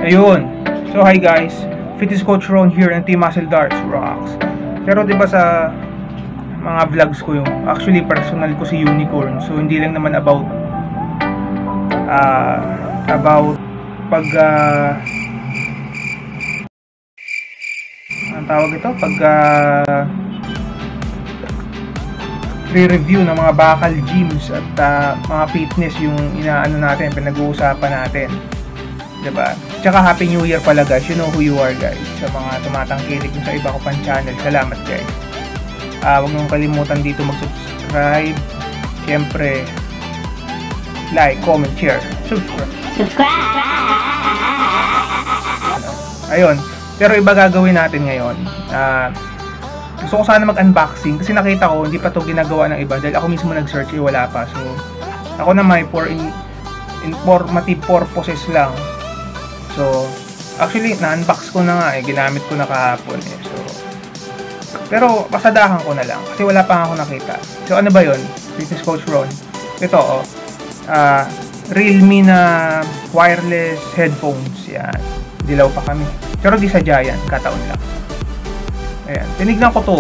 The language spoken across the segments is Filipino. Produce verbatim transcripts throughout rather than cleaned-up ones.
Ayun. So hi guys, Fitness Coach Ron here and Team Muscle Darts rocks. Pero 'di ba sa mga vlogs ko yung actually personal ko si Unicorn. So hindi lang naman about uh, about pag uh, ang tawag ito pag uh, re-review ng mga bakal gyms at uh, mga fitness yung inaano natin, pinag-uusapan natin. Diba? Tsaka Happy New Year pala guys. You know who you are guys. Sa mga tumatangkilik sa iba ko pang channel. Salamat guys. Uh, huwag niyong kalimutan dito mag-subscribe. Siyempre, like, comment, share, subscribe. Subscribe! Ayun. Pero iba gagawin natin ngayon. Uh, gusto ko sana mag-unboxing. Kasi nakita ko, hindi pa to ginagawa ng iba. Dahil ako mismo nag-search, eh, wala pa. So, ako na may for in, informative purposes lang. So, actually, na-unbox ko na nga eh. Ginamit ko na kahapon eh. So, pero, pasadahan ko na lang. Kasi wala pa ako nakita. So, ano ba yun? Fitness Coach Ron. Ito, oh. Uh, Realme na wireless headphones. Yan. Dilaw pa kami. Pero di sadya yan. Kataon lang. Ayan. Tinignan ko to.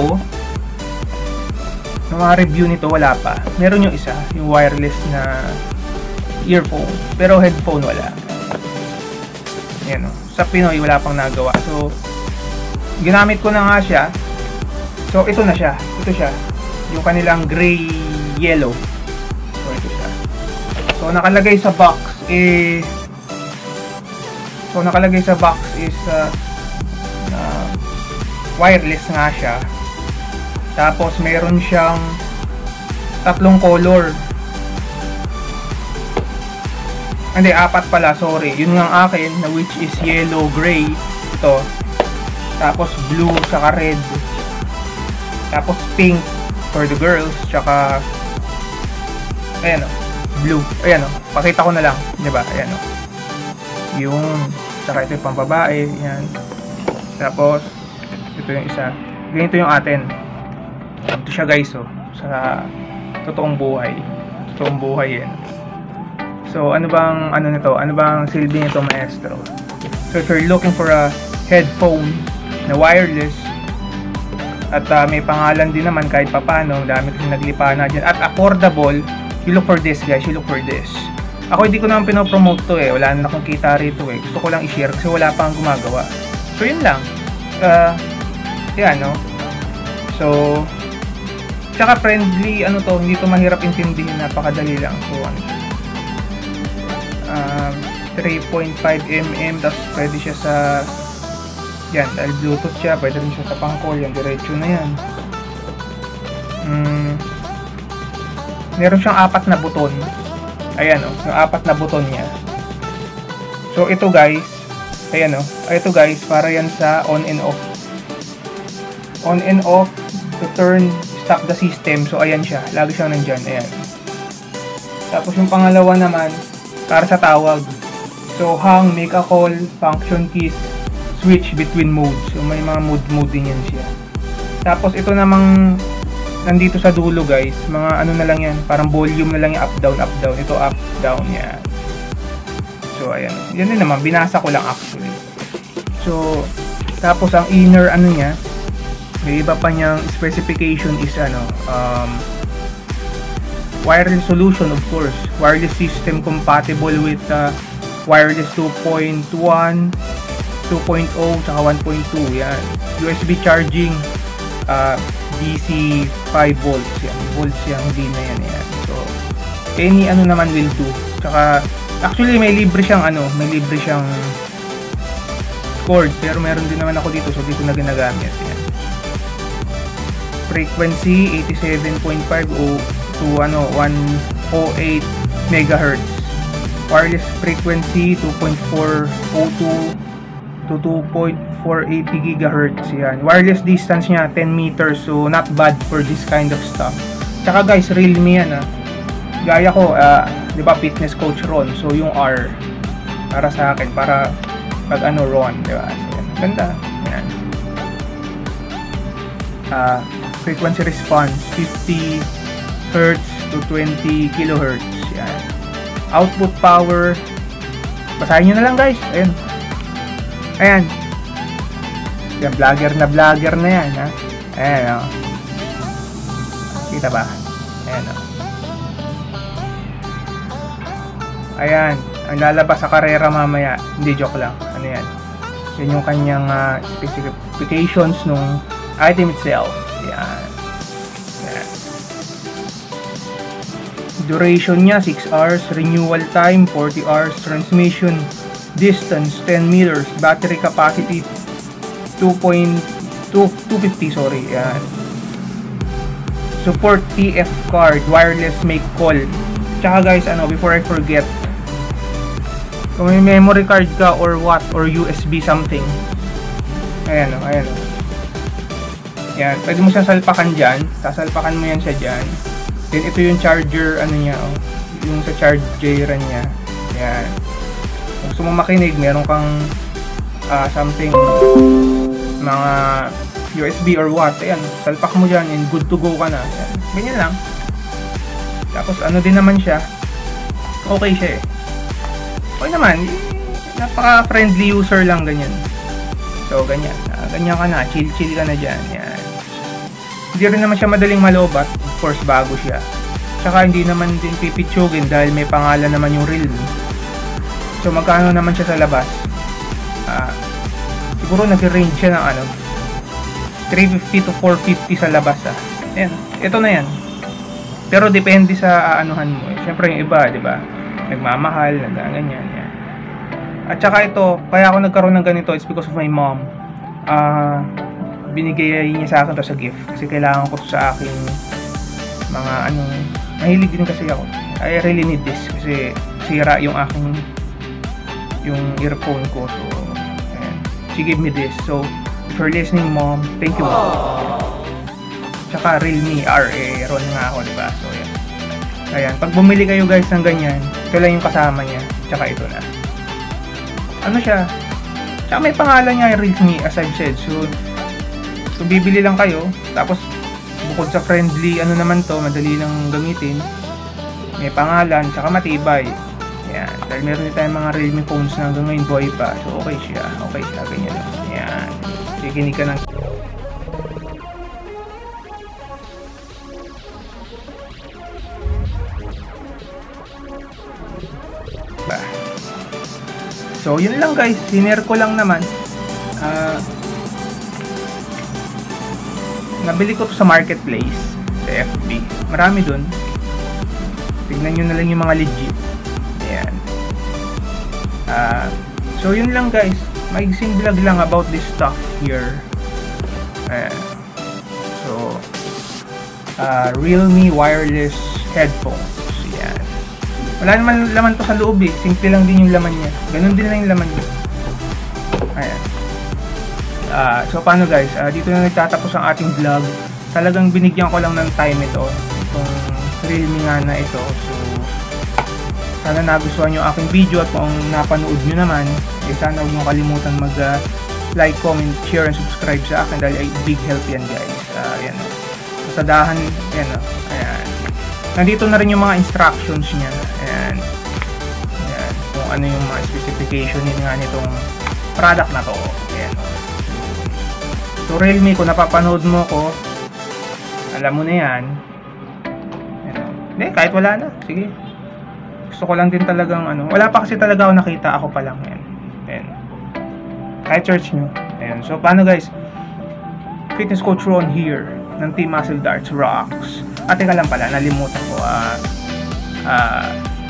Ng mga review nito, wala pa. Meron yung isa. Yung wireless na earphone. Pero headphone, wala. Ayan, oh. Sa Pinoy wala pang nagawa. So ginamit ko na nga siya. So ito na siya. Ito siya. Yung kanilang gray yellow. So ito siya. So nakalagay sa box eh So nakalagay sa box is uh, uh, wireless nga siya. Tapos meron siyang tatlong color. Hindi, apat pala, sorry. Yun nga akin, na which is yellow, gray. Ito. Tapos blue, saka red. Tapos pink for the girls. Tsaka ayan o, blue. Ayan o, pakita ko na lang. Diba? Ayan o. Yung, tsaka ito yung pambabae. Ayan. Tapos, ito yung isa. Ganito yung atin. Ito siya guys o. Sa totoong buhay. Totoong buhay yan. So, ano bang, ano nito? Ano bang silbi nito, maestro? So, if you're looking for a headphone na wireless, at uh, may pangalan din naman kahit papano, dami kasi naglipa na dyan, at affordable, you look for this, guys. You look for this. Ako, hindi ko naman pinopromote to eh. Wala na akong kita rito eh. Gusto ko lang i-share kasi wala pang gumagawa. So, yun lang. Uh, yan, no? So, tsaka friendly, ano to, hindi to mahirap intindihin, napakadali lang. So, ano Um, three point five millimeter, tapos pwede siya sa yan, dahil bluetooth siya, pwede rin siya sa pang-call, yan, diretso na yan. mm, meron siyang apat na buton. Ayan o, oh, yung apat na buton niya. So ito guys, ayan o, oh, ito guys, para yan sa on and off. On and off to turn, stop the system. So ayan siya, lagi siyang nandyan, ayan. Tapos yung pangalawa naman, para sa tawag. So, hang, make a call, function keys, switch between modes. So, may mga mode-mode din yan siya. Tapos, ito namang nandito sa dulo, guys. Mga ano na lang yan. Parang volume na lang yung up-down, up-down. Ito, up-down yan. So, ayan. Yan din naman. Binasa ko lang actually. So, tapos, ang inner ano niya, may iba pa niyang specification is ano, um, wireless solution, of course. Wireless system compatible with uh, wireless two point one, two point oh, saka one point two. Yan. U S B charging, uh, D C five volts. Yan. Volts yan, hindi na yan. Yan. So, any ano naman will do. Tsaka, actually, may libre siyang ano, may libre siyang cord. Pero meron din naman ako dito, so dito na ginagamit. Yan. Frequency, eighty-seven point five o to ano one oh eight megahertz. Wireless frequency two point four oh two to two point four eight gigahertz. Yan. Wireless distance niya ten meters, so not bad for this kind of stuff. Tsaka guys, Realme yan ah. Gaya ko, uh, di ba, Fitness Coach Ron. So yung R para sa akin, para pag ano Ron, di ba? So, ganda. Yan. Uh, frequency response fifty hertz to twenty kilohertz. Yan. Output power, basahin nyo na lang guys. Ayun. Ayan. Yan, vlogger na vlogger na yan, ha? Ayan, o. Kita ba? Ayan, o. Ayan. Ang lalabas sa karera mamaya. Hindi, joke lang. Ano yan? Yan yung kanyang uh, specifications nung item itself. Yan. Yan. Duration niya, six hours. Renewal time, forty hours. Transmission distance, ten meters. Battery capacity, two point two fifty, sorry. Yan. Support T F card, wireless make call. Tsaka guys, ano, before I forget, kung may memory card ka or what, or U S B something, ayan o, ayan o. Yan, pwede mo siyang salpakan dyan. Sasalpakan mo yan siya dyan. Then ito yung charger, ano niya o, yung sa charger niya. Yan. Kung gusto mo makinig, meron kang uh, something, mga U S B or what, ayan, salpak mo dyan and good to go ka na. Ayan. Ganyan lang. Tapos ano din naman siya, okay siya eh. Okay naman, napaka-friendly user lang, ganyan. So, ganyan. Uh, ganyan ka na, chill-chill ka na dyan. Yan. Hindi rin naman siya madaling malobat. Of course, bago siya. Tsaka hindi naman din pipitsugin dahil may pangalan naman yung Realme. So, magkano naman siya sa labas? Uh, siguro nag-range siya ng ano, three fifty to four fifty sa labas. Ah. Ayan, ito na yan. Pero depende sa aanuhan mo. Eh. Siyempre yung iba, di ba? Nagmamahal, ganyan, yan. At saka ito, kaya ako nagkaroon ng ganito, it's because of my mom. Uh, binigay niya sa akin to sa gift. Kasi kailangan ko to sa aking mga ano, mahilig din kasi ako. I really need this kasi sira yung aking yung earphone ko. So, ayan. She gave me this. So, if you're listening, mom, thank you. Tsaka Realme R A, ron nga ako, diba? So, ayan. Ayan, pag bumili kayo guys ng ganyan, ito lang yung kasama niya, tsaka ito na. Ano siya? Tsaka may pangalan niya, Realme, as I've said. So, so bibili lang kayo, tapos bukod sa friendly, ano naman to, madali lang gamitin, may pangalan, tsaka matibay. Ayan, dahil meron din tayong mga Realme phones na hanggang ngayon buhay pa. So, okay siya, okay siya, ganyan lang. Ayan, kikinig ka ng so, yun lang guys. Sinare ko lang naman. Uh, nabili ko to sa marketplace. Sa F B. Marami dun. Tignan nyo na lang yung mga legit. Ayan. Uh, so, yun lang guys. Maigsing vlog lang about this stuff here. Ayan. So, uh, Realme wireless headphones. Wala naman laman to sa loob eh. Simple lang din yung laman niya. Ganun din lang yung laman niya. Ayan. Uh, so, paano guys? Uh, dito na nagtatapos ang ating vlog. Talagang binigyan ko lang ng time ito. Itong Realme nga na ito. So, sana nagustuhan nyo aking video at kung napanood nyo naman, eh, sana huwag nyo kalimutan mag uh, like, comment, share, and subscribe sa akin dahil ay big help yan guys. Uh, ayan o. So, sa dahan, ayan o. Ayan. Nandito na rin yung mga instructions niya. Ayan. Ayan. Kung ano yung mga specification nga nitong product na to. Ayan. So, Realme, kung napapanood mo ko, alam mo na yan. Ayan. Hindi, kahit wala na. Sige. Gusto ko lang din talagang ano. Wala pa kasi talaga ako nakita. Ako pa lang. Ayan. Ayan. Kahit search nyo. Ayan. So, paano guys? Fitness coach Ron here ng Team Muscle Darts Rocks. At teka lang pala, nalimutan ko. Ah, uh, uh,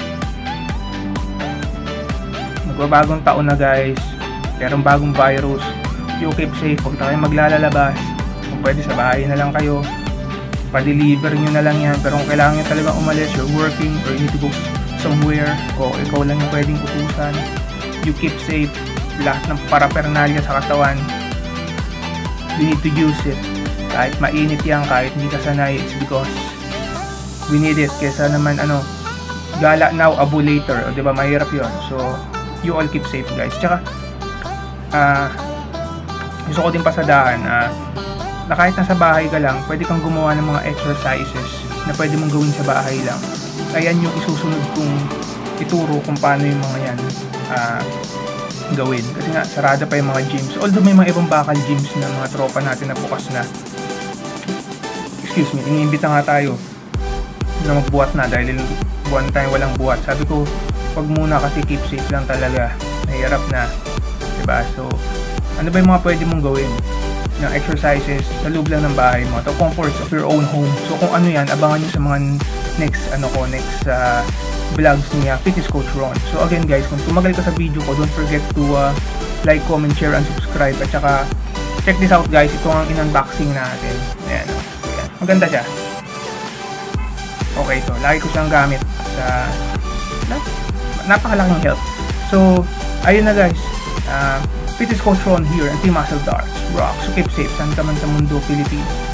magbabagong taon na guys. Merong bagong virus. You keep safe. Huwag na kayo maglalabas. Kung pwede sa bahay na lang kayo. Pa-deliver nyo na lang yan. Pero kung kailangan nyo talaga umalis, you're working or you need to go somewhere, o ikaw lang yung pwedeng utusan, you keep safe. Lahat ng paraphernalia sa katawan, you need to use it. Kahit mainit yan, kahit hindi ka sanay, it's because we need it. Kesa naman ano, gala now, abo later, o diba, mahirap yun. So, you all keep safe guys. Tsaka, ah, uh, gusto ko din pasadahan, ah, uh, na kahit nasa bahay ka lang, pwede kang gumawa ng mga exercises na pwede mong gawin sa bahay lang. Ayan yung isusunod kong ituro kung paano yung mga yan. Uh, gawin. Kasi nga, sarada pa yung mga gyms. Although may mga ibang bakal gyms na mga tropa natin na bukas na. Excuse me, iniimbita nga tayo na magbuhat na dahil buwan tayo walang buhat. Sabi ko, wag muna kasi keep safe lang talaga. Nahirap na. Diba? So, ano ba yung mga pwede mong gawin ng exercises sa loob lang ng bahay mo, the comforts of your own home. So, kung ano yan, abangan nyo sa mga next, ano ko, next uh, vlogs niya, Fitness Coach Ron. So, again guys, kung tumagal ka sa video ko, don't forget to uh, like, comment, share, and subscribe. At saka, check this out guys, ito ang in-unboxing natin. Ayan, ayan. Maganda siya. Okay, so, lagi ko siyang gamit sa na, napakalaking help. So, ayun na guys, uh, Fitness Coach Ron here and Team Muscle Darts. Rock, so keep safe, saan ka man sa mundo, Philippines.